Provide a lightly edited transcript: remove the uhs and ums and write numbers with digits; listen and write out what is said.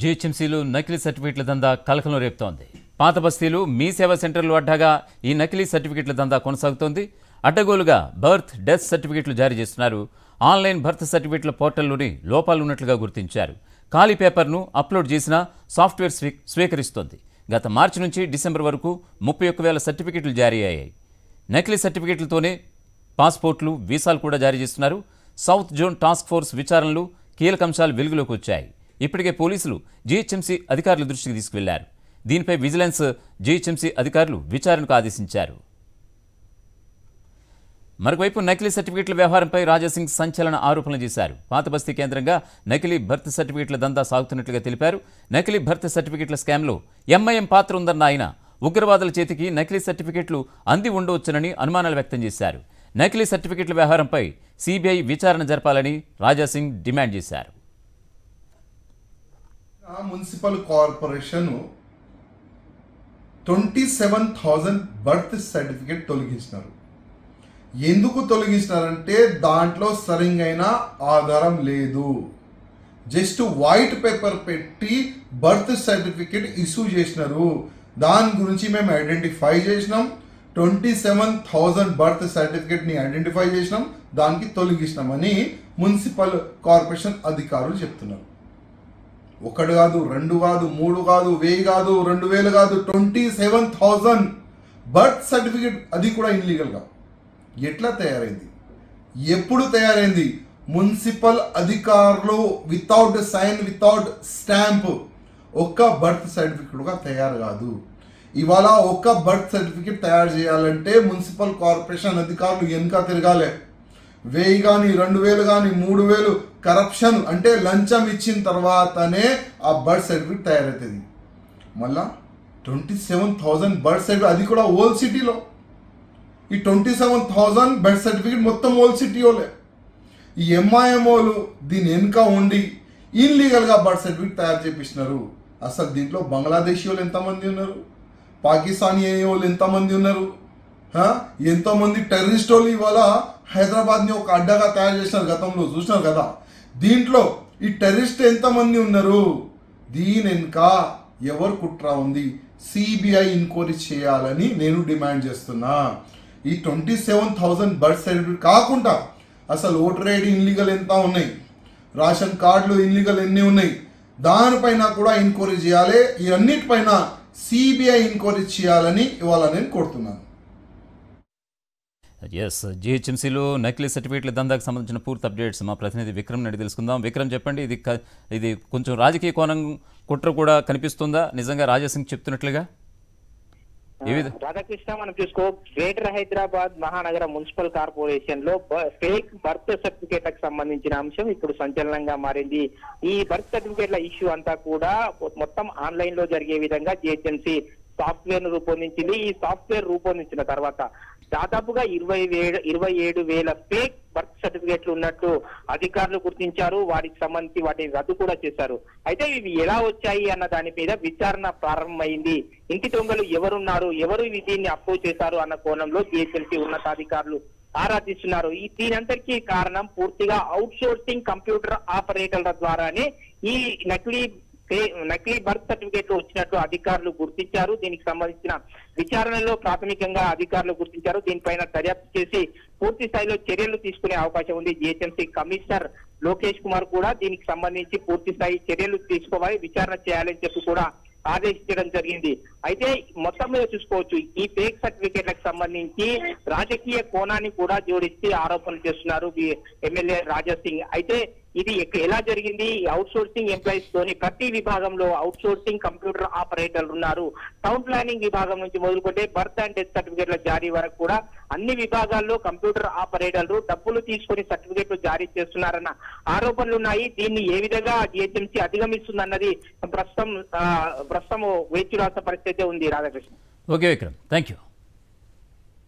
జీహెచ్ఎంసీలో నకిలీ సర్టిఫికెట్ల దందా కలకలం రేపుతోంది. పాత బస్తీలు మీ సేవా సెంటర్లు అడ్డాగా ఈ నకిలీ సర్టిఫికెట్ల దందా కొనసాగుతోంది. అడ్డగోలుగా బర్త్, డెత్ సర్టిఫికెట్లు జారీ చేస్తున్నారు. ఆన్లైన్ బర్త్ సర్టిఫికెట్ల పోర్టల్లోని లోపాలున్నట్లుగా గుర్తించారు. ఖాళీ పేపర్ను అప్లోడ్ చేసినా సాఫ్ట్వేర్ స్వీకరిస్తోంది. గత మార్చి నుంచి డిసెంబర్ వరకు 31,000 సర్టిఫికెట్లు జారీ అయ్యాయి. నకిలీ సర్టిఫికెట్లతోనే పాస్పోర్ట్లు, వీసాలు కూడా జారీ చేస్తున్నారు. సౌత్ జోన్ టాస్క్ ఫోర్స్ విచారణలు కీలక అంశాలు వెలుగులోకి వచ్చాయి. ఇప్పటికే పోలీసులు జీహెచ్ఎంసీ అధికారుల దృష్టికి తీసుకువెళ్లారు. దీనిపై విజిలెన్స్, జీహెచ్ఎంసీ అధికారులు విచారణకు ఆదేశించారు. మరోవైపు నకిలీ సర్టిఫికెట్ల వ్యవహారంపై రాజాసింగ్ సంచలన ఆరోపణలు చేశారు. పాత బస్తీ కేంద్రంగా నకిలీ బర్త్ సర్టిఫికెట్ల దందా సాగుతున్నట్లుగా తెలిపారు. నకిలీ బర్త్ సర్టిఫికెట్ల స్కామ్లో ఎంఐఎం పాత్ర ఉందన్న ఆయన ఉగ్రవాదుల చేతికి నకిలీ సర్టిఫికెట్లు అంది ఉండవచ్చునని అనుమానాలు వ్యక్తం చేశారు. నకిలీ సర్టిఫికెట్ల వ్యవహారంపై సిబిఐ విచారణ జరపాలని రాజాసింగ్ డిమాండ్ చేశారు. Municipal corporation 27,000 birth certificate తొలగించినారు. ఎందుకు తొలగించినారంటే దాంట్లో సరైన ఆధారం లేదు. జస్ట్ వైట్ పేపర్ పెట్టి బర్త్ సర్టిఫికెట్ ఇష్యూ చేసినారు. దాని గురించి మేము ఐడెంటిఫై చేసినాం. 27,000 బర్త్ సర్టిఫికెట్ని ఐడెంటిఫై చేసినాం, దానికి తొలగించినామని మున్సిపల్ కార్పొరేషన్ అధికారులు చెప్తున్నారు. 1 కాదు, 2 కాదు, 3 కాదు, 1000 కాదు, 2000 కాదు, 27,000 బర్త్ సర్టిఫికెట్, అది కూడా ఇన్లీగల్గా. ఎట్లా తయారైంది? ఎప్పుడు తయారైంది? మున్సిపల్ అధికారులు వితౌట్ సైన్, వితౌట్ స్టాంప్ ఒక్క బర్త్ సర్టిఫికెట్గా తయారు కాదు. ఇవాళ ఒక్క బర్త్ సర్టిఫికెట్ తయారు చేయాలంటే మున్సిపల్ కార్పొరేషన్ అధికారులు వెనుక తిరగాలి. 1000 కానీ, 2000 కానీ, 3000 కరప్షన్ అంటే లంచం ఇచ్చిన తర్వాతనే ఆ బర్త్ సర్టిఫికెట్ తయారవుతుంది. మళ్ళా 27,000 బర్త్ సర్టిఫికెట్, అది కూడా ఓల్డ్ సిటీలో. ఈ 27,000 బర్త్ సర్టిఫికెట్ మొత్తం ఓల్డ్ సిటీలోలే. ఈ ఎంఐఎంఓలు దీని వెనుక ఉండి ఇన్లీగల్గా బర్త్ సర్టిఫికెట్ తయారు చేపిస్తున్నారు. అసలు దీంట్లో బంగ్లాదేశీ వాళ్ళు ఎంతమంది ఉన్నారు? పాకిస్తానీ వాళ్ళు ఎంతమంది ఉన్నారు? ఎంతోమంది టెర్రరిస్ట్ వాళ్ళు ఇవాళ హైదరాబాద్ని ఒక అడ్డగా తయారు చేసినారు. గతంలో చూసినారు కదా. దీంట్లో ఈ టెర్రరిస్ట్ ఎంతమంది ఉన్నారు? దీని వెనుక ఎవరు కుట్ర ఉంది? సిబిఐ ఎంక్వైరీ చేయాలని నేను డిమాండ్ చేస్తున్నా. ఈ 27,000 బర్త్ సర్టిఫికెట్ కాకుండా అసలు ఓటర్ ఐడి ఇన్లీగల్ ఎంత ఉన్నాయి, రేషన్ కార్డులు ఇన్లీగల్ ఎన్ని ఉన్నాయి, దానిపైన కూడా ఎంక్వైరీ చేయాలి. ఈ అన్నిటిపైన సిబిఐ ఎంక్వైరీ చేయాలని ఇవాళ నేను కోరుతున్నాను. జీహెచ్ఎంసీలో నకిలీ సర్టిఫికెట్ల దందాకు సంబంధించిన పూర్తి అప్డేట్స్ మా ప్రతినిధి విక్రమ్ నడి తెలుసుకుందాం. విక్రమ్, చెప్పండి, ఇది కొంచెం రాజకీయ కోణం కుట్ర కూడా కనిపిస్తుందా నిజంగా రాజాసింగ్ చెప్తున్నట్లుగా? రాధాకృష్ణ, మనం చూసుకో, గ్రేటర్ హైదరాబాద్ మహానగర మున్సిపల్ కార్పొరేషన్ లో ఫేక్ బర్త్ సర్టిఫికేట్లకు సంబంధించిన అంశం ఇప్పుడు సంచలనంగా మారింది. ఈ బర్త్ సర్టిఫికేట్ల ఇష్యూ అంతా కూడా మొత్తం ఆన్లైన్ లో జరిగే విధంగా జీహెచ్ఎంసీ సాఫ్ట్వేర్ ను రూపొందించింది. ఈ సాఫ్ట్వేర్ రూపొందించిన తర్వాత దాదాపుగా 27,000 ఫేక్ బర్త్ సర్టిఫికేట్లు ఉన్నట్టు అధికారులు గుర్తించారు. వాటికి సంబంధించి వాటిని రద్దు కూడా చేశారు. అయితే ఇవి ఎలా వచ్చాయి అన్న దాని మీద విచారణ ప్రారంభమైంది. ఇంటి దొంగలు ఎవరున్నారు, ఎవరు దీన్ని అప్రూవ్ చేశారు అన్న కోణంలో జీహెచ్ఎంసీ ఉన్నతాధికారులు ఆరాధిస్తున్నారు. దీనంతటికీ కారణం పూర్తిగా అవుట్ సోర్సింగ్ కంప్యూటర్ ఆపరేటర్ల ద్వారానే ఈ నకిలీ బర్త్ సర్టిఫికేట్లు వచ్చినట్టు అధికారులు గుర్తించారు. దీనికి సంబంధించిన విచారణలో ప్రాథమికంగా అధికారులు గుర్తించారు. దీనిపైన దర్యాప్తు చేసి పూర్తి స్థాయిలో చర్యలు తీసుకునే అవకాశం ఉంది. జీహెచ్ఎంసీ కమిషనర్ లోకేష్ కుమార్ కూడా దీనికి సంబంధించి పూర్తి స్థాయి చర్యలు తీసుకోవాలి, విచారణ చేయాలని చెప్పి కూడా ఆదేశించడం జరిగింది. అయితే మొత్తం మీద చూసుకోవచ్చు, ఈ ఫేక్ సర్టిఫికేట్లకు సంబంధించి రాజకీయ కోణాన్ని కూడా జోడించి ఆరోపణలు చేస్తున్నారు ఎమ్మెల్యే రాజాసింగ్. అయితే ఇది ఎలా జరిగింది? అవుట్ సోర్సింగ్ ఎంప్లాయీస్ తోని ప్రతి విభాగంలో అవుట్ సోర్సింగ్ కంప్యూటర్ ఆపరేటర్లు ఉన్నారు. టౌన్ ప్లానింగ్ విభాగం నుంచి మొదలుకుంటే బర్త్ అండ్ డెత్ సర్టిఫికేట్ల జారీ వరకు కూడా అన్ని విభాగాల్లో కంప్యూటర్ ఆపరేటర్లు డబ్బులు తీసుకుని సర్టిఫికేట్లు జారీ చేస్తున్నారన్న ఆరోపణలు ఉన్నాయి. దీన్ని ఏ విధంగా జీహెచ్ఎంసీ అధిగమిస్తుందన్నది ప్రస్తుతం వేచి రాసిన పరిస్థితి ఉంది. Radhakrishna. Okay Vikram, thank you.